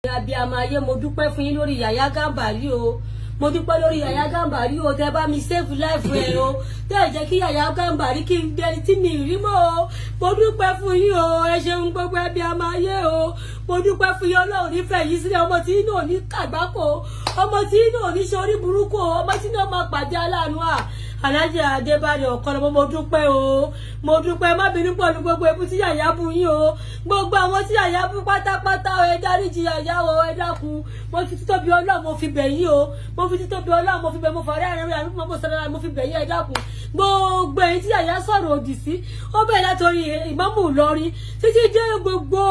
Abiyamọ ayé mo dúpẹ́ fún yín lórí Yaya Gambari o. Mo dúpẹ́ lórí Yaya Gambari o, tẹ́ bá mi save life ẹ o. Tẹ́ jẹ́ kí Yaya Gambari kí n dẹni tí mi rí mọ́ o. Mo dúpẹ́ fún yín o, ẹ ṣeun gbogbo abiyamọ ayé o. Mo dúpẹ́ fún yín, Ọlọ́run nífẹ̀ẹ́ yín sílẹ̀, ọmọ tí inú ò ní kàgbákò, ọmọ tí inú ò ní ṣe orí burúkú o, ọmọ tí inú ò máa pàdé aláàánú à. Alhaji Adébáyọ̀ Ọ̀kọ́lọ́mọ mo dúpẹ́ o. Mo dúpẹ́, má bínú pẹ̀lú gbogbo ebu tí Yaya bú yín o. Gbogbo àwọn tí Yaya bú pátápátá ẹ dáríjì Yaya o, ẹ dákun. Mo fi títóbi Ọlọ́run mo fi bẹ̀ yín o. Mo fi títóbi Ọlọ́run mo fi bẹ̀, mo fọ̀rẹ́ àárín àrùn mo sọ̀rọ̀ mo fi bẹ̀ yín, ẹ dákun. Gbogbo èyí tí Yaya sọ̀rọ̀ òdì sí, ó bẹ̀rẹ̀ látọrí Ìmámù Ìlọrin títí dé gbogbo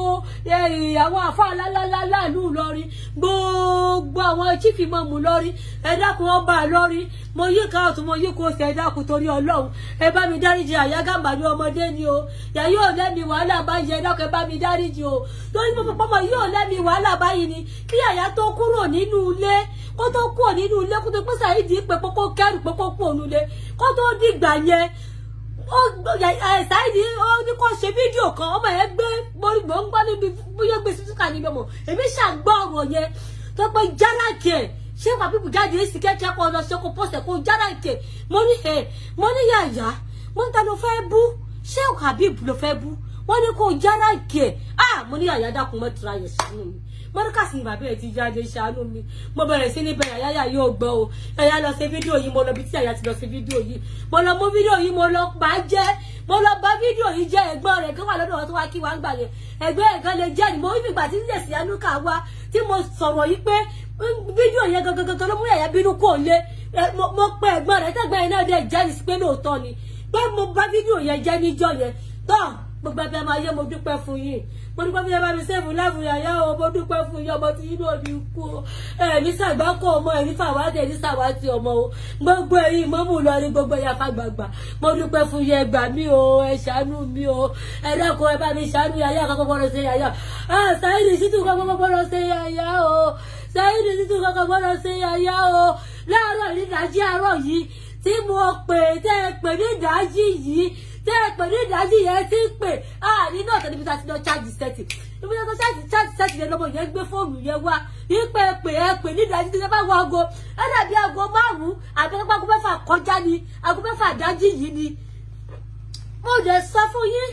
àwọn àfáà lálálálá ìlú Ìlọrin, gbogbo àwọn chief Ìmámù Ìlọrin, ẹ dákun ọba Ìlọrin, mo yí ká ọ̀tún mo yí kó ṣe, ẹ dákun torí Ọlọ́run ẹ bá mi dáríjì Yaya Gambari ọmọdé ni o. Yaya ò lẹ́mi wàhálà báyìí, ẹ dákun ẹ bá mi dáríjì o. Torí mo pọpọ mọ yóò lẹ́mi wàhálà báyìí ni kí Yaya tó kúrò nínú ilé, kó tó kúrò nínú ilé, kó tó pé Saheed pé kókó kẹrù pé kókó òun ilé, kó tó dìgbà yẹn Saheed ó ní kó ṣe fídíò kan, ọmọ yẹn gbé gbórígbó ń gbọ́ níbi bóyá gbé sísúkà níbẹ̀ mọ̀, èmi ṣàgbọ́ ọ̀rọ̀ yẹn tó pé jálàkẹ́ ṣé wàá bíbù jáde èsì kẹ́kẹ́ kọ́ lọ ṣe kó pọ̀sẹ̀ kó jálàkẹ́. Mo ní Yaya, mo ń ta ló fẹ́ bú, ṣé Habib ló fẹ́ bú, wọ́n ní kó jálàkẹ́. Mo ní Yaya dákun mọ́ tura yẹn ṣàánú mi, mọ́ríkàsì ní bàbá ẹ̀ ti jáde ṣàánú mi. Mo bẹ̀rẹ̀ sí ní bẹ̀rẹ̀ Yaya yóò gbọ́ o. Yaya lọ ṣe fídíò yìí, mo lọ bí tí Yaya ti lọ ṣe fídíò yìí, mo lọ mú fídíò yìí, mo lọ bà á jẹ́, mo lọ bá fídíò yìí jẹ́. Ẹ̀gbọ́n rẹ̀ kan wà lọ́dọ̀ tó wá kí wá ń gbà yẹn, ẹgbẹ́ ẹ̀kan lè jẹ́ ni mo fi gbà tí nílẹ̀ sí Yanuka wá tí mo sọ̀rọ̀ yìí pé fídíò yẹn gangan ló mú Yaya bínú kò lé. Mo pe ẹ̀gbọ́n rẹ̀ tẹ́gbẹ́ yẹn náà dẹ̀ jẹ́rìí sí pé lóòótọ́ ni pé mo bá fídíò yẹn jẹ́ níjọ́ yẹn. Tọ́ gbogbo ẹgbẹ́ máa yé, mo dúpẹ́ fún yín, mo dúpẹ́ fún yín, bá mi sẹ́fù láàbù Yaya o. Mo dúpẹ́ fún yín, ọmọ tí yín náà ní kú o, ní sàgbákò ọmọ, ní fàwátì, ní sàwátì ọmọ o. Gbogbo ẹ̀yin Ìmámù Ìlọrin, gbogbo ẹ̀yin àfàgbàgbà, mo dúpẹ́ fún yín, ẹ gbà mí o, ẹ ṣàánú mi o, ẹ dákun ẹ bá mi ṣàánú Yaya kankan gbọ́dọ̀ ṣe Yaya. Saheed Shittu kankan gbọ́dọ̀ ṣe Yaya o. Saheed Shittu kankan gbọ́dọ̀ ṣe Yaya o. Láàárọ̀ ní ìdájí àárọ̀ yìí tí mo pè tẹ́ ẹ pè ní ìdájí yìí, tẹ́ ẹ pè ní ìdájí yẹn tí ń pè nínú ọ̀tọ̀ níbi tá a ti lọ chájì sẹ́tì, níbi tá a ti chájì sẹ́tì yẹn lọ́mọ yẹn gbé fóònù yẹn wá wípé ẹ pè ní ìdájí tí ẹ bá wọ aago ẹ dàbí aago 5 àbí aago 6 kọjá ni, aago 6 ìdájí yìí ni. Mo dẹ̀ sọ fún yín.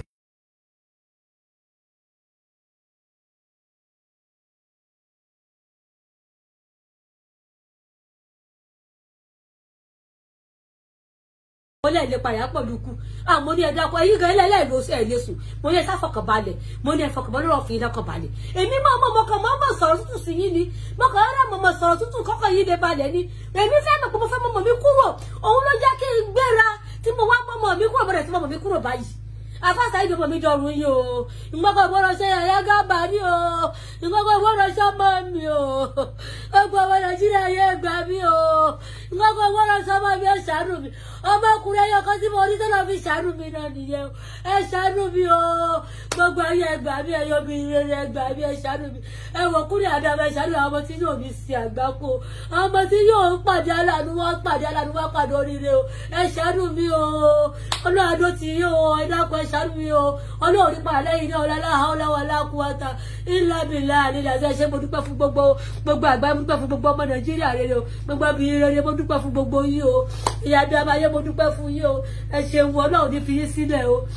Mo lè lè pàyà pẹ̀lú kú. Mo ní ẹ̀dá ọkọ̀ ẹ̀yìn gan ẹlẹ́lẹ́ ló ṣe lè sùn. Mo ní ẹ̀sà fọkànbalẹ̀, mo ní ẹ̀fọkànbalẹ̀ lọ́rọ̀ fún yín lọ́kànbalẹ̀. Èmi máa sọ̀rọ̀ tútù sí yín ni, mo kàn rárá mo sọ̀rọ̀ tútù kọ́kọ́ yín lè balẹ̀ ni. Èmi fẹ́ mọ̀ pé mo fẹ́ mọ̀mọ́ mi kúrò, òun ló jẹ́ kí n gbéra tí mo wá mọ̀mọ́ mi kúrò, bọ̀dẹ̀ tí mọ̀mọ́ mi kúrò báyìí. Afáàsá ìdòmọ̀ mi dọ̀rùn yìí o, ìgbọ́kọ̀ gbọ́dọ̀ ṣe Yaya Gambari o, ìgbọ́kọ̀ gbọ́dọ̀ ṣe ọmọ mi o, ọgbọ̀n ọmọ Nàìjíríà yẹ gbà mí o, ìgbọ́kọ̀ gbọ́dọ̀ ṣe ọmọ mi, ẹ ṣàánú mi. Ọmọkùnrin ẹyọ kan tí mo rí tó lọ fi ṣàánú mi náà nìyẹn o, ẹ ṣàánú mi o. Gbogbo ayé ẹ gbà mí, ẹyọ mi rere ẹ gbà mí, ẹ ṣàánú mi. Ẹ wọ kúrẹ́ àdàmọ, ẹ ṣàánú àwọn ọmọ tí yóò ní sí àgbákò, ọmọ tí yóò pàdé aláàánú, wọn pàdé oríire o, ẹ ṣàánú mi o. Ọlọ́run ti yí o, ẹ dákun ẹ ṣàánú mi o. Ọlọ́run nípa lẹ́yìn náà ọlá láhàólà wàlá quwwata illa billah nílẹ̀ àti ẹ̀ṣẹ̀. Mo dúpẹ́ fún gbogbo àgbáyé, mo dúpẹ́ fún gbogbo ọmọ Nàìjíríà rere o, gbogbo obìnrin rere, mo dúpẹ́ fún gbogbo yín o. Ìyá Abiyamọ ayé mo dúpẹ́ fún yín o, ẹ ṣeun, Ọlọ́run ní fi yín sílẹ̀ o.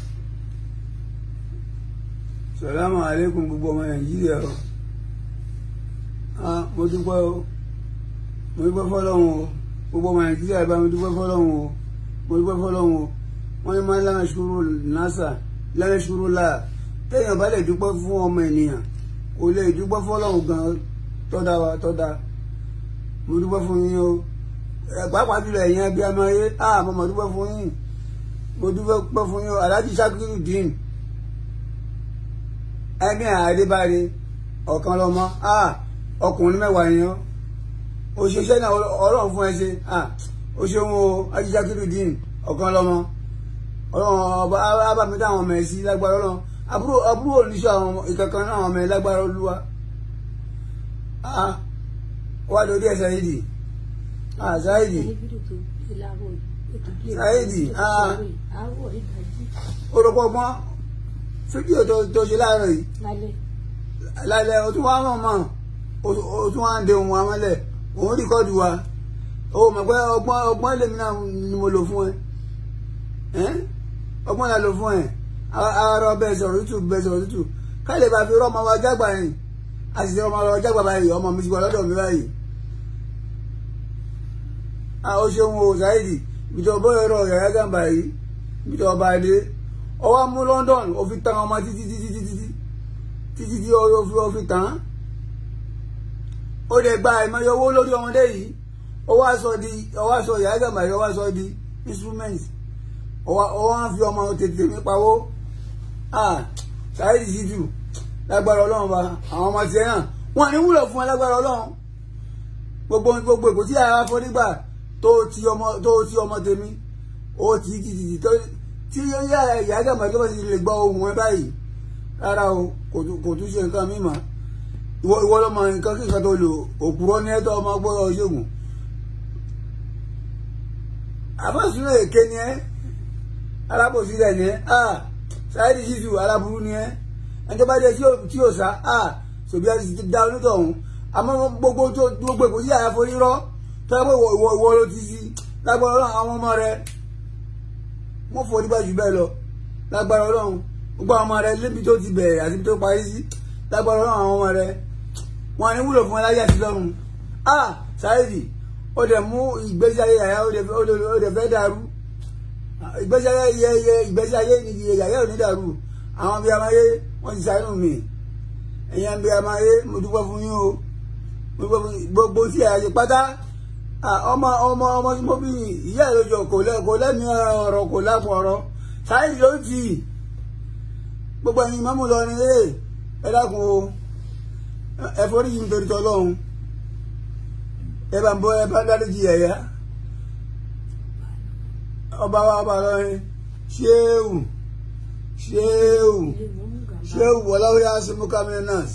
Salamu alaikum gbogbo ọmọ Nàìjíríà o. Mo dúpẹ́ o, mo dúpẹ́ fọ́lọ́run o, gbogbo ọmọ Nàìjíríà bá mi dúpẹ́ fọ́lọ́run o, mo dúpẹ́ fọ́lọ́run o. Wọ́n ní máa ń lánàá ṣúró násà lánàá ṣúró láà, téèyàn bá lè dúpẹ́ fún ọmọ ènìyàn kò lè dúpẹ́ fọ́lọ́run gan tọ́da wa tọ́da. Mo dúpẹ́ fún yín o, pàápàá jùlọ ẹ̀yin Abiyamọ ayé, mo mọ̀ dúpẹ́ fún yín, mo dúpẹ́ fún yín o. Alhaji Shakirudeen ẹni Adébáre ọ̀kan lọ́mọ, ọkùnrin 10 yẹn o ṣiṣẹ́ náà Ọlọ́run fún ẹ ṣe, o ṣeun o. Alhaji Shakirudeen ọ̀kan lọ́mọ, Ọlọ́run ọba abámi táwọn ọmọ ẹ̀ sí lágbára Ọlọ́run, àbúrò oníṣẹ́ àwọn ìkankan náà ọmọ ẹ̀ lágbára Olúwa. Wá lórí ẹ̀ Saheed, Saheed orúkọ ọgbọ́n fídíò tó ṣe láàárọ̀ yìí lálẹ́ o tún wá mọ̀ mọ́ o tún wá ń de ohun amọ́lẹ̀ òun rìkọ́dù wa o mọ̀ pé ọgbọ́n lèmi náà ni mo lò fún ẹ ọgbọ́n la lò fún ẹ ara bẹ́ẹ̀ sọ̀rọ̀ tútù ká lè bá fi rọ́ ọmọ wa jágbà yìí àṣìṣe ọmọ wa jágbà báyìí ọmọ mi ti wà lọ́dọ̀ mi báyìí ó ṣeun o Saidi ibi tó bọ́ ẹ̀rọ Yahya Gamba yìí ibi tó ọba ilé ọwọ́ mú London ó fi tan ọmọ títí ó fi tàn ó lè gba ìmọ̀ye owó lórí ọmọdé yìí ó wá sọ Yahya Gamba yìí ó wá sọ di instrument ó wá fi ọmọ tètè mi pawó Saidi Shittu lágbára Ọlọ́run bá àwọn ọmọ tiẹ̀ náà wọn ní wúlò fún ẹ lágbára Ọlọ́run gbogbo èkó tí àyà fọ nígbà tó ti ọmọ tèmi ó ti tí Yahya Gamba tó bá ti lè gbọ́ ohùn ẹ báyìí rárá o kò tún ṣe nǹkan mímọ́ ìwọ lọ́mọ nǹkan kí nǹkan tó lò òpùrọ́ ní ẹ̀tọ́ ọmọ gbọ́dọ̀ ṣègùn àbọ̀sùnlẹ̀ èké ni ẹ́ alábòsílẹ̀ ni ẹ́ Saidi Shittu aláburú ni ẹ́ ẹni tó bá dé tí ò sá sòbí àti ti dá onítọ̀hún àmọ́ gbogbo èkó sí àyàfo rírọ́ tó yẹ pé ìwọ ló ti sí lágbára Ọlọ́run àwọn ọmọ rẹ wọ́n fò nígbà jù bẹ́ẹ̀ lọ lágbára Ọlọ́run gbogbo àwọn ọmọ rẹ lébi tó ti bẹ̀rẹ̀ àti ibi tó parí sí lágbára Ọlọ́run àwọn ọmọ rẹ wọn ní wúlò fún ẹ láyé àti lọ́run Saidi ó dẹ̀ mú ìgbésí ayé Yahya ó dẹ̀ fẹ́ dàrú ìgbésí ayé Yahya ò ní dàrú àwọn bí amáyé wọ́n ti ṣàánú mi ẹ̀yàn bí amáyé mo dúpẹ́ fún yín o gbogbo tí ẹ̀ ṣe pátá ọmọ tí mo bí ìyá ìlójọ kò lẹ́mìí ọ̀rọ̀ kò lápò ọ̀rọ̀ Saidi ló ti gbogbo ẹ̀yin mọ́mú lọ ní ẹ dákun o ẹ forí yìí nítorí tọ́lọ́run ẹ bá ń bọ́ ẹ bá dáríjì Yahya ọba lọ́rin ṣéwù wallahu ya'simuka minan nas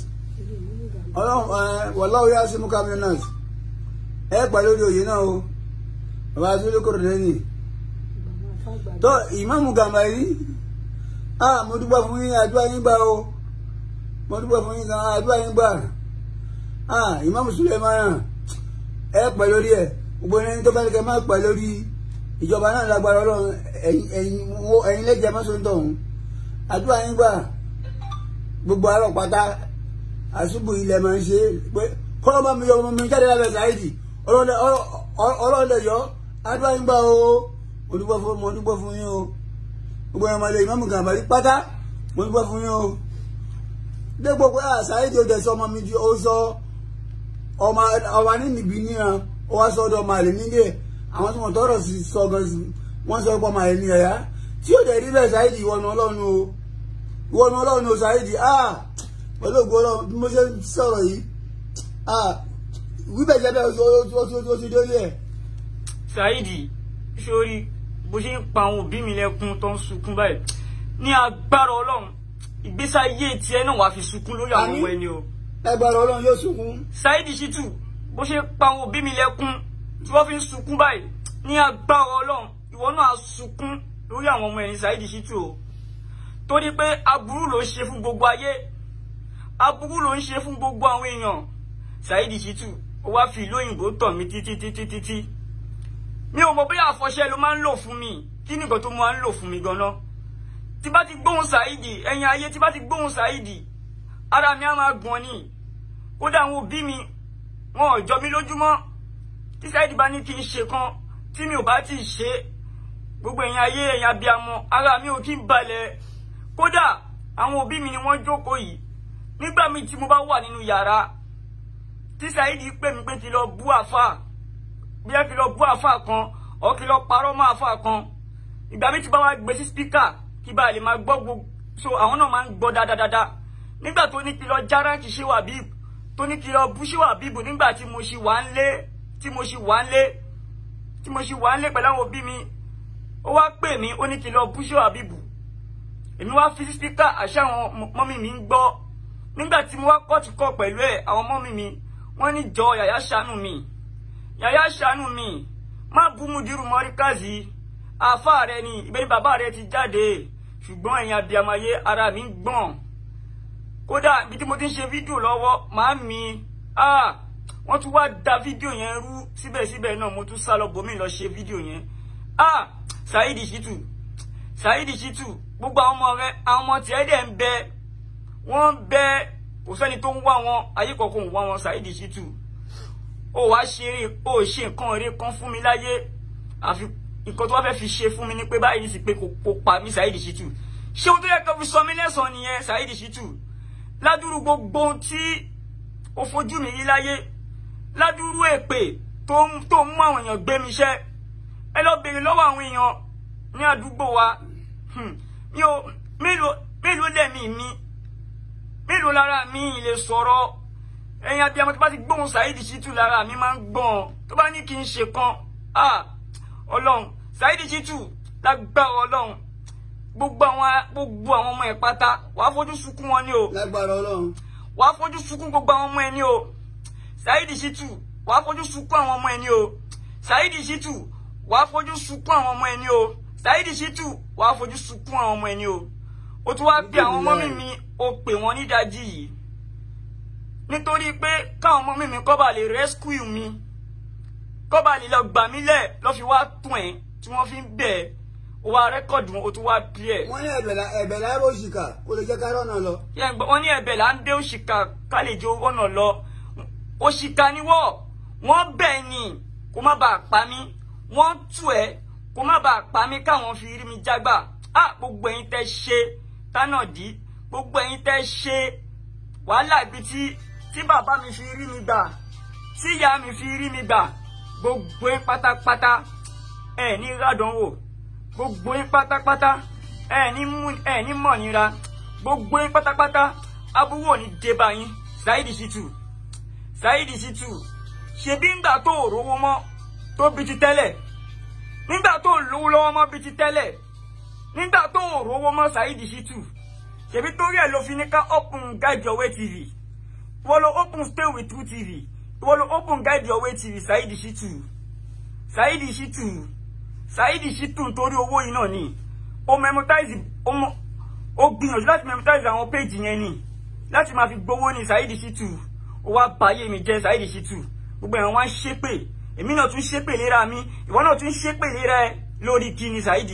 wallahu ya'simuka minan nas ẹ pà lórí òye náà o bàbá Zulu Kordeni tó Ìmáàmù Gamba yìí mo dúpẹ́ fún yín àdúrà yín gbà o mo dúpẹ́ fún yín gan àdúrà yín gbà Ìmáàmù Suleiman ẹ pà lórí ẹ gbogbo ẹni tó bá ní kẹ má pà lórí ìjọba náà lágbára Ọlọ́run ẹ̀yin lẹ́jẹ̀ mọ́sọ̀tọ̀ ọ̀hún àdúrà yín gbà gbogbo àárọ̀ pátá àṣùbù ilẹ̀ máa ń ṣe pé kọ́lọ́ bá mi yọ ọmọ mi jáde lábẹ́ Saidi ọlọ́ọ̀lẹ̀ yọ àdúrà yín gbà o mo dúpẹ́ fún yín o gbogbo ẹ̀yàn máa lè Ìmáàmù Gamba rí pátá mo dúpẹ́ fún yín o dégbò pé Saidi ó dẹ̀ sọ ọmọ mi di ó sọ ọmọ níbi níran ó wá sọ ọdọ ọmọ àlè nílé àwọn tí wọ́n tọrọ sí sọ gan sí wọ́n sọ pé ọmọ àlè ní Yahya tí ó dẹ̀ rí bẹ́ẹ̀ Saidi ìwọ̀nù Ọlọ́run o Saidi pẹ̀lú ògbó Ọlọ́run bí mo ṣe ń sọ̀rọ̀ yìí wíbẹ̀ jẹ́ bẹ́ẹ̀ ó ti dórí ẹ̀. Saidi sórí bó ṣe ń pa àwọn òbí mi lẹ́kún tó ń sunkún báyìí ní agbára Ọlọ́run ìgbésí ayé tiẹ̀ náà wàá fi sunkún lórí àwọn ọmọ ẹni o. agbára Ọlọ́run yóò sunkún. Saidi Shittu bó ṣe ń pa àwọn òbí mi lẹ́kún tí wọ́n fi ń sunkún báyìí ní agbára Ọlọ́run ìwọ náà sunkún lórí àwọn ọmọ ẹni Saidi Shittu o. torí pé aburú ló ń ṣe fún gbogbo ayé aburú ló ń ṣe fún gbogbo àwọn èèyàn Saidi Shittu ó wá fi ìlú òyìnbó tọ̀ mí títí mi ò mọ̀ bóyá àfọ̀ṣẹ ló máa ń lò fún mi kí ni nǹkan tó máa ń lò fún mi ganan tí bá ti gbóhùn Saidi ẹ̀yin ayé tí bá ti gbóhùn Saidi ara mi á máa gbọ̀n ni kódà àwọn òbí mi wọn ò jọ mí lójúmọ́ tí Saidi bá ní kí n ṣe kan tí mi ò bá ti ṣe gbogbo ẹ̀yin ayé ẹ̀yin abiyamọ ara mi ò kí ń balẹ̀ kódà àwọn òbí mi ni wọ́n jókòó yìí nígbà míì tí mo bá wà nínú yàrá tí Saidi pè mí pé kí lọ bú àfà bóyá kí lọ bú àfà kan ọ kí lọ parọ́ mọ́ àfà kan ìgbà míì tí bá wá gbé sí spíkà kí bá lè máa gbọ́ gbogbo so àwọn náà máa ń gbọ́ dáadáa nígbà tó ní kí lọ járáǹkì Shehu Habib tó ní kí lọ bú Shehu Habib nígbà tí mo ṣì wà ń lé pẹ̀lú àwọn òbí mi ó wá pè mí ó ní kí lọ bú Shehu Habib èmi wá fi sí spíkà àṣà àwọn mọ́mí mi ń gbọ́ nígbà tí mo wá kọ́ọ̀tù kọ́ pẹ̀lú ẹ̀ àwọn mọ́mí mi wọ́n ní jọ Yahya ṣàánú mi má bú Mudiru Mọ́ríkàzì àáfà rẹ ni ìbẹ́ ni bàbá rẹ ti jáde ṣùgbọ́n ẹ̀yin abiyamaye ara mi ń gbọ̀n kódà bí tí mo ti ń ṣe fídíò lọ́wọ́ màámi wọ́n tún wá da fídíò yẹn rú síbẹ̀síbẹ̀ náà mo tún sá lọ bòmí lọ ṣe fídíò yẹn Saheed Shittu gbogbo àwọn ọmọ rẹ àwọn ọmọ tiẹ̀ dẹ̀ ń bẹ wọ́n ń bẹ kò sẹ́ni tó ń wá wọn ayé kọ̀ọ̀kan ń wá wọn Saheed Shittu ó wá ṣe nǹkan eré kan fún mi láyé àfi nǹkan tó wá fẹ́ fi ṣe fún mi ní pé báyìí sì pé kò pa mí Saheed Shittu ṣé ohun tó yẹ kó fi sọ mí lẹ́sàn-án nìyẹn Saheed Shittu ládùúrú gbogbo ohun tí ó fojú mi rí láyé ládùúrú èpè tó mú àwọn èèyàn gbé mi ṣẹ́ ẹ lọ bèrè lọ́wọ́ àwọn èèyàn ní àdúgbò wa mélòó lẹ́mí mi mélòó lára mi lè sọ̀rọ̀ ẹ̀yin abiyamọ tó bá ti gbóhùn Saheed Shittu lára mi máa ń gbọ́n tó bá ní kí n ṣe kan ọlọ́run Saheed Shittu lágbára ọlọ́run gbogbo àwọn ọmọ ẹ̀ pátá wàá fojú sunkún wọn ni o lágbára ọlọ́run wàá fojú sunkún gbogbo àwọn ọmọ ẹ̀ ni o Saheed Shittu wàá fojú sunkún àwọn ọmọ ẹ̀ ni o Saheed Shittu wàá fojú sunkún àwọn ọmọ ẹ̀ ni o Saheed Shittu wàá fojú sunkún àwọn ọmọ ẹ̀ ni o ó tún wá bí àwọn ọmọ mi ó pè wọ́n nídàájí yìí nítorí pé káwọn ọmọ mi kó bá lè rescue mi kó bá lè lọ gbà mí lẹ̀ lọ́ fi wá tún ẹ̀ tí wọ́n fi ń bẹ̀ ó wá rẹ́kọ̀dù wọn ó tún wá play ẹ̀. wọ́n ní ẹ̀bẹ̀ láyé òṣìkà kó lè jẹ́ ká rọ́nà lọ. wọ́n ní ẹ̀bẹ̀ là ń dé òṣìkà ká lè jẹ́ rọ́nà lọ òṣìkà ni wọ́n bẹ̀ ni kó má bàa pa mí wọ́n tú ẹ̀ kó má bàa pa mí káwọn fi rí mi jágbà gbogbo ẹ̀yin tẹ́ ṣe tánàdí gbogbo ẹ̀yin tẹ́ ṣe wàhálà ibi tí bàbá mi fi rí mi gbà tí ìyá mi fi rí mi gbà gbogbo yín pátápátá ẹ ní rádánwò gbogbo yín pátápátá ẹ ní mọ̀ nira gbogbo yín pátápátá aburú ò ní dé bá yín Saheed Shittu ṣebí ńgbà tó rówó mọ́ tó bí ti tẹ́lẹ̀ nígbà tó lówó lọ́wọ́ mọ́ bí ti tẹ́lẹ̀ nígbà tó rówó mọ́ Saheed Shittu ṣebí torí ẹ̀ ló fi ní ká open Guide Your Way TV wọ́n lo open Stay With True TV wọ́n lo open Guide Your Way TV Saheed Shittu nítorí owó yìí náà ni ó memorize ó gbìyànjú láti memorize àwọn page yẹn ni láti máa fi gbowó ní Saheed Shittu ó wá báyé mi jẹ́ Saheed Shittu gbogbo ẹ̀wọ̀n wá ń ṣépè èmi náà tún ṣépè léra mi ìwọ náà tún ṣépè léra ẹ lórí kí ni Saheed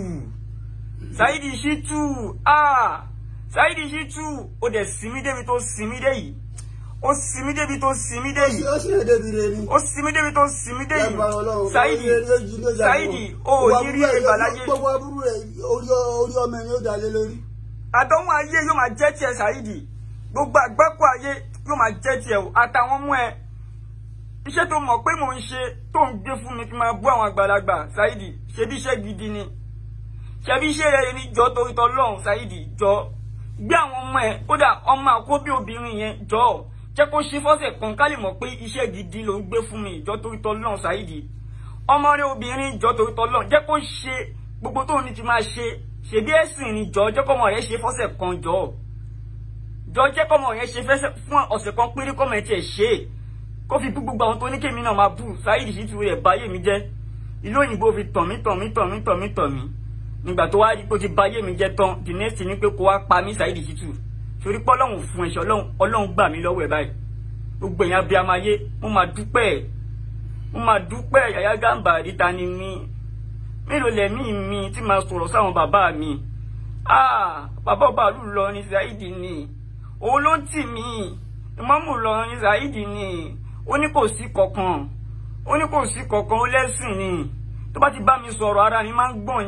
Shittu ó dẹ̀ sinmi débi tó sinmi dé yìí ó sinmi débi tó sinmi dé yìí ó sinmi débi dé ni ó sinmi débi tó sinmi dé yìí Saheed ó ní rí ìgbàláyé gbogbo aburú rẹ orí ọmọ ẹni ó dalé lórí. àdánwò ayé yóò máa jẹ́ tiẹ̀ Saheed gbogbo àgbákò ayé yóò máa jẹ́ tiẹ̀ o àtàwọn ọmọ ẹ iṣẹ́ tó mọ̀ pé mò ń ṣe tó ń gbé fún mi kí n máa bú àwọn àgbàlagbà Saheed ṣebí iṣẹ́ gidi ni ṣebí iṣẹ́ rere ni jọ torí t'Ọlọ́run Saheed jọ gbé àwọn ọmọ ẹ kódà ọmọ àkóbí obìnrin yẹn jọ jẹ́ kó ṣe fọ́sẹ̀ kan ká lè mọ̀ pé iṣẹ́ gidi ló ń gbé fún mi jọ torí t'Ọlọ́run Saheed ọmọ rẹ obìnrin jọ torí t'Ọlọ́run jẹ́ kó ṣe gbogbo tó ní ti máa ṣe ṣebí ẹ̀sìn ni jọ jẹ́ kọ́mọ rẹ ṣe fọ́sẹ̀ kan jọ jẹ́ kọ́mọ rẹ ṣe fún ọ̀sẹ̀ kan péré kọ́mọ ẹ tiẹ̀ ṣe kó fi bú gbogbo àwọn tó ní kémi náà máa bú Saheed Shittu rẹ̀ báyé mi jẹ́ ìlú òyìnbó fi tàn mí nígbà tó wá rí pé ó ti báyé mi jẹ́ tán the next ni pé kó wá pa mí Saheed Shittu torí pé Ọlọ́run fún ẹ̀ṣẹ̀ Ọlọ́run gbà mí lọ́wọ́ ẹ̀ báyìí gbogbo èèyàn abiyamọ ayé mo máa dúpẹ́ Yahya Gambari ta ni mí mélòó lẹ̀mí mi tí máa sọ̀rọ̀ sáwọn bàbá mi bàbá ọba ìlú Ìlọrin Saheed ni òun ló ń tì mí ìmáàmù Ìlọrin Saheed ni ó ní kò sí kankan ó lẹ́sìn ni tó bá ti bá mi sọ̀rọ̀ ara mi máa ń gbọ̀n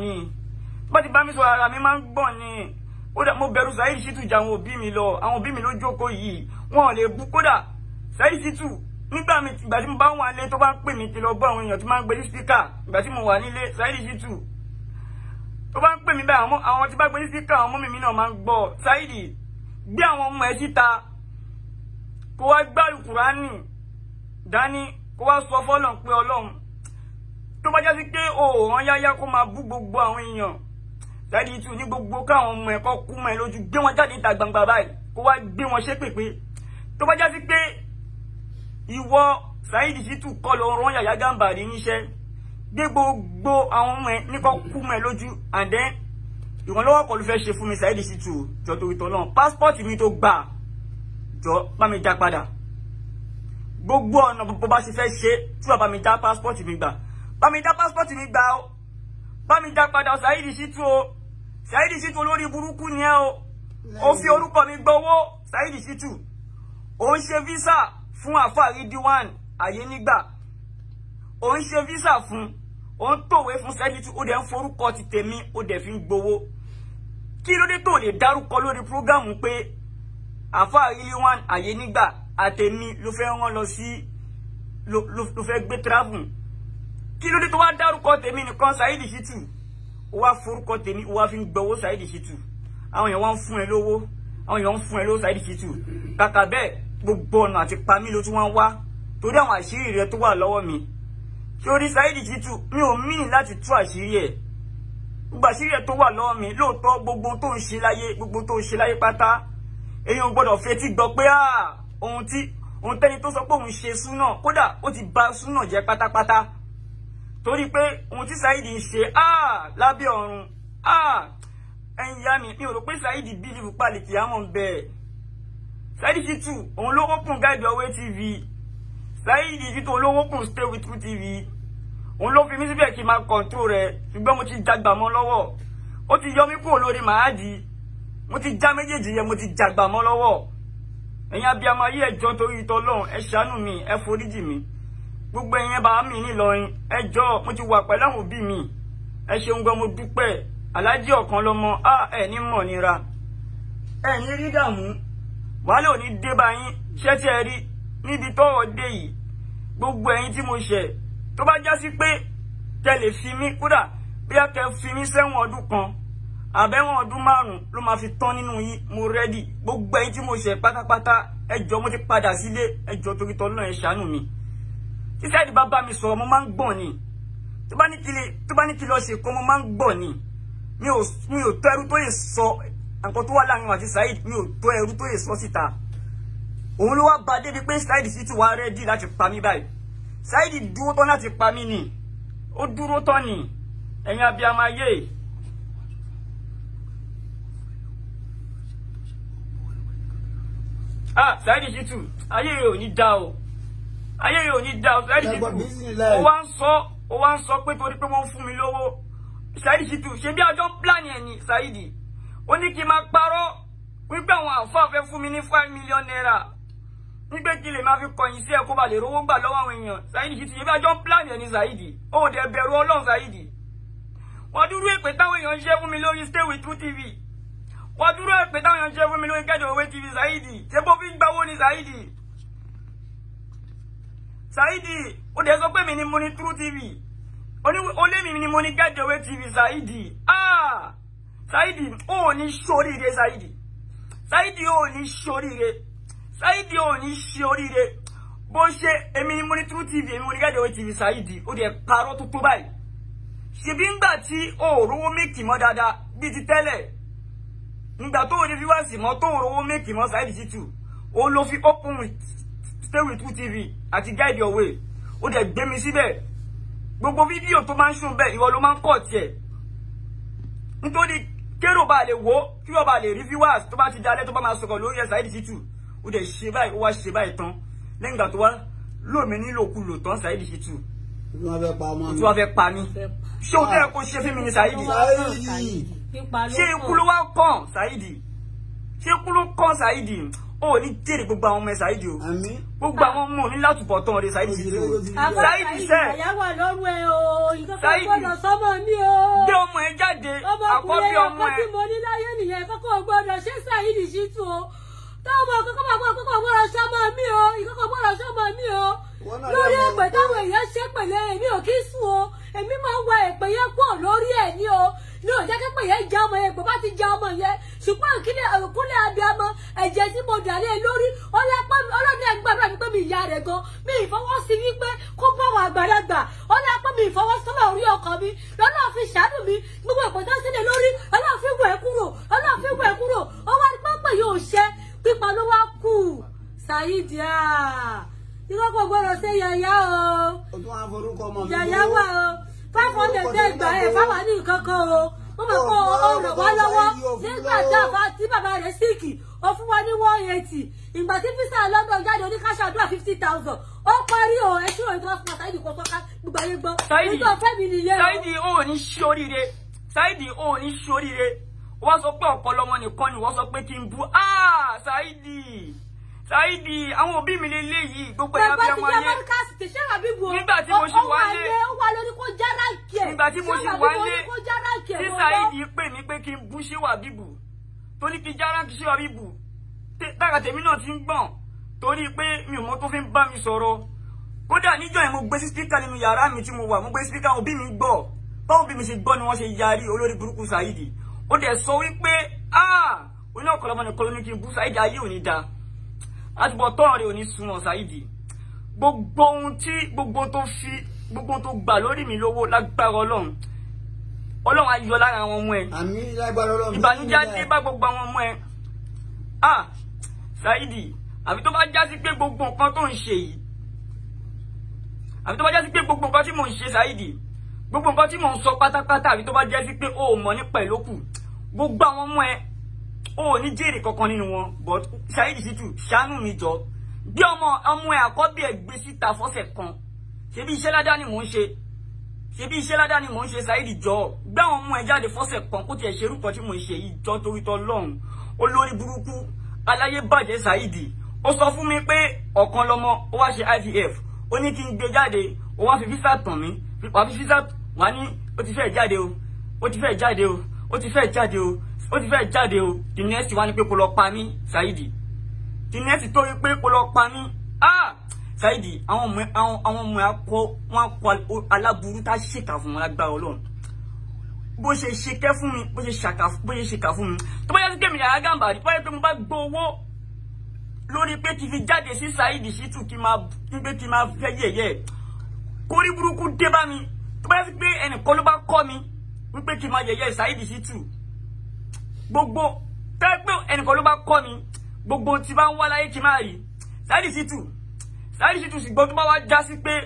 ni kódà mo bẹ̀rù Saheed Shittu jà àwọn òbí mi lọ àwọn òbí mi ló jókòó yìí wọn ò lè bú kódà Saheed Shittu nígbà tí mo bá wà nílé tó bá ń pè mí ti lọ bọ́ àwọn èèyàn tí máa ń gbé ní spíkà ìgbà tí mo wà nílé Saheed Shittu tó bá ń pè mí báyìí àwọn tí bá gbé ní spíkà àwọn ọmọ mi náà máa ń gbọ́ Saheed gbé àwọn ọmọ ẹ síta kó wá gbárù Kùránì dání kó wá sọ fọ́lọ́run pé Ọlọ́run tó bá jásí pé òòrùn yáyá kó máa bú gbogbo àwọn èèyàn Saheed Shittu ní gbogbo káwọn ọmọ ẹ̀kọ́ kú mọ́ ẹ lójú gbé wọn jáde ìta gbangba báyìí kó wá gbé wọn ṣépèpé tó bá jásí pé ìwọ Saheed Shittu kọ́ lọ rán Yahya Gambari níṣẹ́ gbé gbogbo àwọn ọmọ ẹ níkọ́ kú mọ́ ẹ lójú and then ìrànlọ́wọ́ kan ló fẹ́ ṣe fún mi Saheed Shittu jọ torí tọ́lọ́run passport mi tó gbà jọ bá mi dá padà gbogbo ọ̀nà bó bá ṣe fẹ́ ṣe tí wàá bá mi dá passport mi gbà bá mi dá passport mi gbà ó bá mi dá padà Saheed Shittu o Saheed Shittu olórí burúkú ni ẹ o ó fi orúkọ mi gbowó Saheed Shittu ó ń ṣe visa fún àfà Ridwan Ayenigba ó ń ṣe visa fún ó ń tòwé fún Saheed Shittu ó dẹ̀ ń forúkọ ti tèmi ó dẹ̀ fi ń gbowó kí ló dé tó lè dárúkọ lórí prógámù pé àfà Ridwan Ayenigba àtèmi ló fẹ́ rán lọ sí ló fẹ́ gbé travel kí ló dé tó wá dárúkọ tèmi nìkan Saheed Shittu ó wá forúkọ tèmi ó wá fi ń gbowó Saheed Shittu àwọn èèyàn wọ́n ń fún ẹ lówó àwọn èèyàn ń fún ẹ lówó Saheed Shittu kàkà bẹ́ẹ̀ gbogbo ọ̀nà àti pa mí ló tún wọ́n wá torí àwọn àṣírí rẹ tó wà lọ́wọ́ mi sórí Saheed Shittu mi ò mí láti tú àṣírí ẹ̀ gbogbo àṣírí ẹ̀ tó wà lọ́wọ́ mi lóòótọ́ gbogbo tó ń ṣe láyé pátá èèyàn gbọ́dọ̀ fetí gbọ́ pé ohun tẹ́ni tó sọ pé òun ṣe súnà kódà ó ti bà súnà jẹ́ pátápátá torí pé ohun tí Saheed ń ṣe lábẹ́ ọ̀run ẹ̀yin ìyá mi ò rò pé Saheed bílíìfù pàlìkì àmọ́ ń bẹ̀ Saheed Shittu òun ló open Guide Your Way TV Saheed Shittu òun ló open Stay With True TV òun ló fi mí síbẹ̀ kí n máa control rẹ̀ ṣùgbọ́n mo ti jagbà mọ́ lọ́wọ́ ó ti yọ mí kúrò lórí màádì mo ti já méjèèjì yẹn mo ti jagbà mọ́ lọ́wọ́ ẹ̀yin abiyamọ ayé ẹjọ́ torí ìtọ́lọ́run ẹ ṣàánú mi ẹ foríjì mi gbogbo ẹ̀yin bá mi nílọrin ẹjọ́ mo ti wà pẹ̀lú àwọn òbí mi ẹ ṣeun gan mo dúpẹ́ alájí ọ̀kan lọ́mọ ẹ ní mọ̀ nira ẹ ní rí dààmú wàhálà ò ní dé bá yín ṣé tí ẹ rí níbi tọ́rọ̀ dé yìí gbogbo ẹ̀yin tí mo ṣẹ̀ tó bá já sí pé tẹ lè fi mí kódà bóyá kẹ fi mí sẹ́wọ̀n ọdún kan àbẹ̀wọ̀n ọdún 5 ló máa fi tán nínú yín mo rẹ́dì gbogbo ẹ̀yin tí mo ṣẹ̀ pátápátá ẹjọ́ mo ti padà sílé ẹjọ́ torí tọ́lọ́ ẹ ṣàánú mi tí Saheed bá bá mi sọ̀rọ̀ mo máa ń gbọ̀n ni tó bá ní kí lọ ṣe kó mo máa ń gbọ̀n ni mi ò tó ẹrú tó lè sọ nǹkan tó wà láàrin àti Saheed mi ò tó ẹrú tó lè sọ síta òun ló wá bá débi pé Saheed Shittu wá rẹ́dì láti pa mí báyìí Saheed dúró tán láti pa mí ni ó dúró tán ni ẹ̀yin abiyamọ ayé Saheed Shittu ayé rẹ̀ ò ní dá o ayé rẹ̀ ò ní dá o Saheed Shittu ó wá ń sọ pé torí pé wọ́n fún mi lówó Saheed Shittu ṣe bí àjọ plan yẹn ni Saheed ó ní kí n máa parọ́ wípé àwọn àǹfààní fẹ́ fún mi ní 5 million naira nígbè kí lè máa fi kọ̀yìn sí ẹ kó ba lè rówó gbà lọ́wọ́ àwọn èèyàn Saheed Shittu ṣe bí àjọ plan yẹn ni Saheed ó dẹ̀ bẹ̀rù Ọlọ́run Saheed wọ́n dúró èpè táwọn èèyàn ń ṣe fún mi lórí Stay With True TV wọ́n dúró èpè táwọn èèyàn ń ṣe fún mi lórí Guide Your Way TV Saheed ṣé bó fi ń gbawó ni Saheed ó dẹ̀ sọ pé mi ni mo ní True TV ó lé mi ni mo ní Guide Your Way TV Saheed Saheed ó ní ṣoríire Saheed ó ní ṣoríire Saheed ó ní ṣoríire bó ṣe èmi ni mo ní True TV èmi mo ní Guide Your Way TV Saheed ó dẹ̀ parọ́ tó tó báyìí ṣebí ńgbà tí ó rówó mékì mọ́ dáadáa bíi ti tẹ́lẹ̀ nígbà tó ní fíwáàsì mọ́ tó rówó mékì mọ́ Saheed Shittu ó ló fi open Stay With True TV àti Guide Your Way ó dẹ̀ gbé mi síbẹ̀ gbogbo fídíò tó máa ń ṣùn bẹ́ẹ̀ ìwọ ló máa ń kọ̀ tiẹ̀ nítorí kérò bá lè wò kí wọ́n bá lè rí viewers tó bá ti dalẹ̀ tó bá máa sọ̀rọ̀ lórí Saheed Shittu ó dẹ̀ ṣe báyìí ó wá ṣe báyìí tán lẹ́yìn ìgbà tó wá lómi nílòkulò tán Saheed Shittu tí wọ́n fẹ́ pa mí ṣé o tẹ́ kó ṣe fún mi ní Saheed ṣé ikú ló wá kàn Saheed ṣé ikú ló kàn Saheed ó ní jèrè gbogbo àwọn ọmọ Saheed o gbogbo àwọn ọmọ ní látùbọ̀ tán rẹ Saheed Shittu Saheed sẹ́ Saheed gbé ọmọ ẹ jáde àkọ́bí ọmọ ẹ. mo ní láyé nìyẹn kọ́kọ́ gbọ́dọ̀ ṣe Saheed Shittu o táwọn kọ́kọ́ máa kọ́kọ́ gbọ́dọ̀ ṣọmọ mi o ìkọ́kọ́ gbọ́dọ̀ ṣọmọ mi o lórí èpè táwọn èèyàn ṣe pẹ̀lẹ́ èmi ò kí sùn o èmi máa ń wa èpè yẹn pọ̀ lórí ẹ̀ ní o ní ò jẹ́ kí pè yẹn já ọmọ yẹn pé bá ti já ọmọ yẹn ṣùgbọ́n ìkúnlẹ̀ abiyamọ ẹ̀jẹ̀ tí mo dà lé lórí ọlọ́dún ẹgbàá mi pé mi ìyá rẹ̀ gan mi ìfọwọ́sí wípé kó bá wà àgbàlagbà ọlọ́pàá mi ìfọwọ́sọ́lá orí ọkọ mi lọ́nà fi ṣàánú mi gbogbo èpè tó sílẹ̀ lórí ọlọ́run fi wẹ̀ kúrò ó wá ní pápá yóò ṣẹ́ pípa ló wá kù Saheed ìkọ́kọ́ gbọ́dọ̀ ṣe yàyà o yàyà wà o 500 gbà ẹ̀ fáwọn ní ìkọ́kọ́ o ó mọ̀ pé ọ̀rọ̀ wá lọ́wọ́ nígbà tí bàbá rẹ̀ síkì ó fún wa ní 180 ìgbà tí fisa London jáde oníkáṣà àdúrà 50,000 ó parí o ẹṣin òyìnbó fún Saidi kò tọ́ka gbogbo ayé gbọ́ nítorí ọ̀fẹ́ mi nìyẹn. Saidi ò ní ṣoríire Saidi ò ní ṣoríire wọ́n sọ pé ọ̀pọ̀lọmọ nìkan ni wọ́n sọ pé kí n bú Saidi àwọn òbí mi lè léyìí gbogbo ẹ̀yà bí ọmọ ayé nígbà tí mo ṣì wálé nígbà tí mo ṣì wálé tí Saidi pè mí pé kí n bú Shehu Habeeb tó ní kí jára kí Shehu Habeeb dára tèmi náà ti ń gbọ̀n torí pé mi ò mọ tó fi ń bá mi sọ̀rọ̀ kódà níjọ́ yẹn mo gbé sí spíkà nínú yàrá mi tí mo wà mo gbé spíkà òbí mi gbọ́ báwọn òbí mi ṣe gbọ́ ni wọ́n ṣe yarí olórí burúkú Saidi ó dẹ̀ sọ wípé oní ọ̀kọ̀lọmọ nìkan ló ní kí n bú Saidi ayé ò ní da àtúbọ̀ tọ́rọ̀ rẹ̀ ò ní sunwọ̀n Saidi gbogbo ohun tí gbogbo tó gbà lórí mi lówó lágbára Ọlọ́run á yọ lára àwọn ọmọ ẹ̀ àmín lágbára Ọlọ́run ìbànújẹ́ á dé bá gbogbo àwọn ọmọ ẹ̀ Saidi àbí tó bá já sí pé gbogbo nǹkan tó ń ṣe yìí àbí tó bá já sí pé gbogbo nǹkan tí mò ń ṣe Saidi gbogbo nǹkan tí mò ń sọ pátápátá àbí tó bá já sí pé o ò mọ̀ nípa ìlókù gbogbo àwọn ọmọ ẹ̀ o ò ní jèrè kankan nínú wọn but Saidi Shittu ṣàánú mi jọ bí ọmọ ẹ̀ àkọ́bí ẹ̀ gbé síta fọ́sẹ̀ kan ṣebí iṣẹ́ ládá ni mò ń ṣe Saidi jọ gbé àwọn ọmọ ẹ̀ jáde fọ́sẹ̀ kan kó tiẹ̀ ṣerú kan tí mò ń ṣe yìí jọ torí tọ́lọ́run olórí burúkú aláyé bàjẹ́ Saidi ó sọ fún mi pé ọ̀kan lọ́mọ ó wá ṣe IVF ó ní kí n gbé jáde ó wá fi físà tàn mí wá fi físà wá ní ó ti fẹ́ jáde o the next wá ní pé kó lọ pa mí Saidi the next tó rí pé kó lọ pa mí Saidi àwọn ọmọ wọn kọ aláburú tá ṣèkà fún wọn lágbára Ọlọ́run bó ṣe ṣèkẹ́ fún mi bó ṣe ṣèkà fún mi tó bá yẹ kí èmi Yahya Gambari tó bá yẹ pé mo bá gbọ́ owó lórí pé kí fi jáde sí Saidi Shittu kí máa fẹ́ yẹ̀yẹ́ kórí burúkú dé bá mi tó bá yẹ pé ẹnìkan ló bá kọ́ mi wípé kí máa yẹ̀yẹ́ Saidi Shittu gbogbo tẹ́ pé ẹnìkan ló bá kọ́ mi gbogbo tí bá ń wá láyé kí máa rí Saidi Shittu sì gbọ́ tó bá wá já sí pé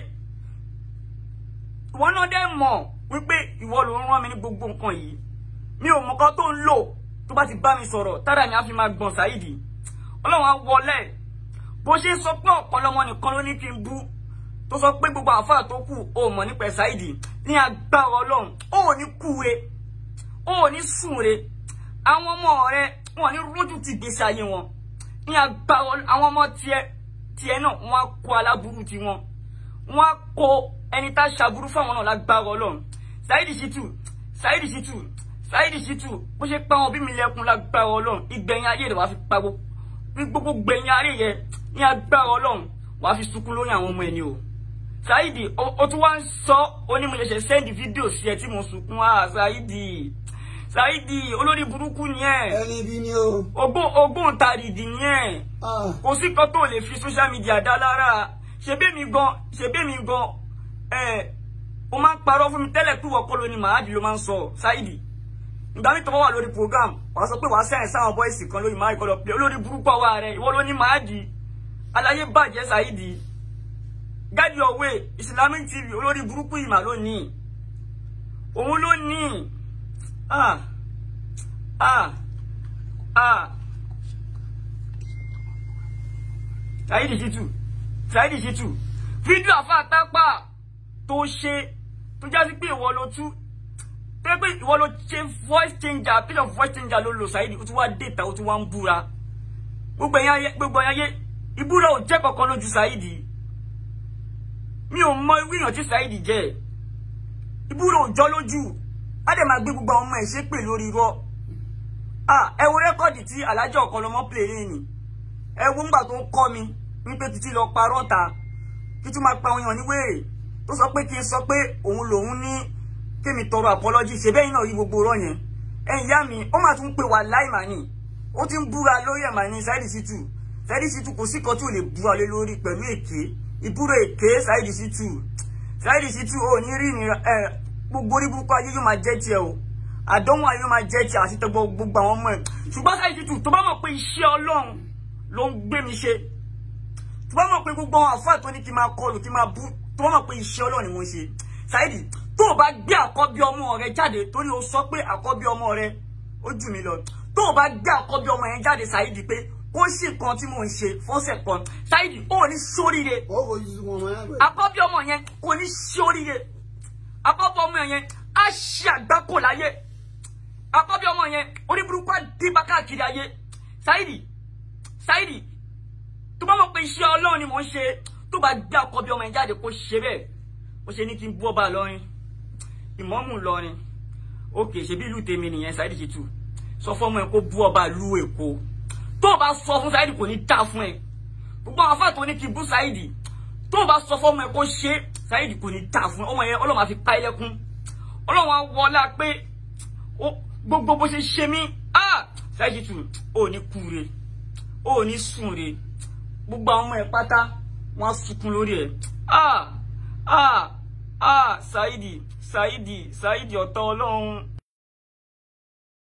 ìwọ náà dẹ́ mọ̀ wípé ìwọ ló ń rán mi ní gbogbo nǹkan yìí mi ò mọ̀ kan tó ń lò tó bá ti bá mi sọ̀rọ̀ tára mi á fi máa gbọ̀n Saidi Ọlọ́run á wọlé bó ṣe sọ pé ọ̀pọ̀lọmọ nìkan ló ní kí n bú tó sọ pé gbogbo àfáà tó kù ó mọ̀ nípa Saidi ní agbára Ọlọ́run ó ní kúre ó ní súnre àwọn ọmọ rẹ̀ wọn ní rójú ti gbèsè ayé wọn ní agbára àwọn ọmọ tiẹ̀ náà wọn á kó aláburú ti wọn á kó ẹni tá ṣàbúrú fáwọn náà lágbára Ọlọ́run Saidi Shittu bó ṣe pa wọn bí mi lẹ́kùn lágbára Ọlọ́run ìgbẹ̀yìn ayé rẹ̀ wàá fi pa gbogbo gbẹ̀yìn ayé yẹn ní agbára Ọlọ́run wàá fi sunkún lórí àwọn ọmọ ẹni o Saidi ó tún wá ń sọ onímọ̀lẹ́sẹ̀ sẹ́ndì fídíò sí ẹ tí mo sunkún Saidi olórí burúkú ni ẹ ẹni bí ni o ogún tàrídì ni ẹ kò sí kan tó lè fi social media dá lára ṣebí mi gan o máa ń parọ́ fún mi tẹ́lẹ̀ pé wọ́n kọ́ ló ní Mahadi ló máa ń sọ Saidi ìgbà mi tó bá wà lórí program wàá sọ pé wàá sẹ́yìn sáwọn bọ́ìsì kan lórí Mahadi kọ́ lọ pé olórí burúkú ọwọ́ rẹ̀ ìwọ ló ní Mahadi aláyé bàjẹ́ Saidi guide your way Islamic TV olórí burúkú ìmà ló ní òun ló ní Saidi Shittu fídíò àfáàtápà tó ṣe tó já sí pé ìwọ ló tú pé ìwọ ló ṣe voice changer page of voice changer ló lò Saidi ó tún wá data ó tún wá ń búra gbogbo ẹ̀yàn ayé ìbúra ò jẹ́ kankan lójú Saidi mi ò mọ irú èèyàn tí Saidi jẹ́ ìbúra ò jọ lójú á dẹ̀ máa gbé gbogbo àwọn ọmọ ẹ̀ ṣépè lórí irọ́ ẹ wo rẹ́kọ̀dì tí Alájà Ọ̀kanlọ́mọ play lẹ́yìn ẹ wo ńgbà tó ń kọ́ mi wípé títí lọ parọ́ ta títí máa pa òyàn níwèé tó sọ pé kí n sọ pé òun lòun ní kémi tọrọ apology ṣe bẹ́ẹ̀ náà rí gbogbo ọ̀rọ̀ yẹn ẹ̀yìn ìyá mi ó máa tún pè wá láì mà ní ó ti ń búra lórí ẹ̀ mà ní Saidi Shittu kò sí kan tí ò lè búra lé lórí pẹ̀lú èké ìbúra èké Saidi Shittu ò ní rí ní gbogbo orí burúkú ayé yóò máa jẹ́ tiẹ̀ o àdánwò ayé yóò máa jẹ́ tiẹ̀ àti tẹ́gbọ́ gbogbo àwọn ọmọ ẹ̀ ṣùgbọ́n Saidi Shittu tó bá mọ̀ pé iṣẹ́ Ọlọ́run ló ń gbé mi ṣe tó bá mọ̀ pé gbogbo àwọn àfáà tó ní kí n máa kọlù kí n máa bú tó bá mọ̀ pé iṣẹ́ Ọlọ́run ni mo ń ṣe Saidi tó o bá gbé àkọ́bí ọmọ rẹ jáde torí o sọ pé àkọ́bí ọmọ rẹ ó jù mí lọ tó o bá gbé àkọ́bí ọmọ yẹn jáde Saidi pé kó sì kan tí mò ń ṣe fọ́sẹ̀ kan Saidi ó ní sóríire àkọ́bí ọmọ yẹn kò ní sóríire àkọ́bí ọmọ yẹn á ṣe àgbákò láyé àkọ́bí ọmọ yẹn oníburúkú àdìbá káàkiri ayé Saidi tó bá mọ̀ pé iṣẹ́ Ọlọ́run ni mò ń ṣe tó bá gbé àkọ́bí ọmọ yẹn jáde kó ṣe bẹ́ẹ̀ ó ṣe ní kí n bú ọba lọ́rin ìmọ̀mù lọ́rin òkè ṣe bí ìlú tèmi nìyẹn Saidi Shittu sọ fọ́mọ ẹ kó bú ọba ìlú Èkó tó o bá sọ fún Saidi kò ní dá fún ẹ gbogbo àwọn afá tó ní kí n bú Saidi tó o bá sọ fọ́mọ ẹ kó ṣe Saidi kò ní dá fún ẹ ọmọ yẹn Ọlọ́run máa fi pa ẹlẹ́kún Ọlọ́run á wọlá pé gbogbo bó ṣe ṣe mí Saidi Shittu ò ní kúre ò ní súnre gbogbo àwọn ọmọ ẹ pátá wọn á sunkún lórí ẹ Saidi ọ̀tá Ọlọ́run.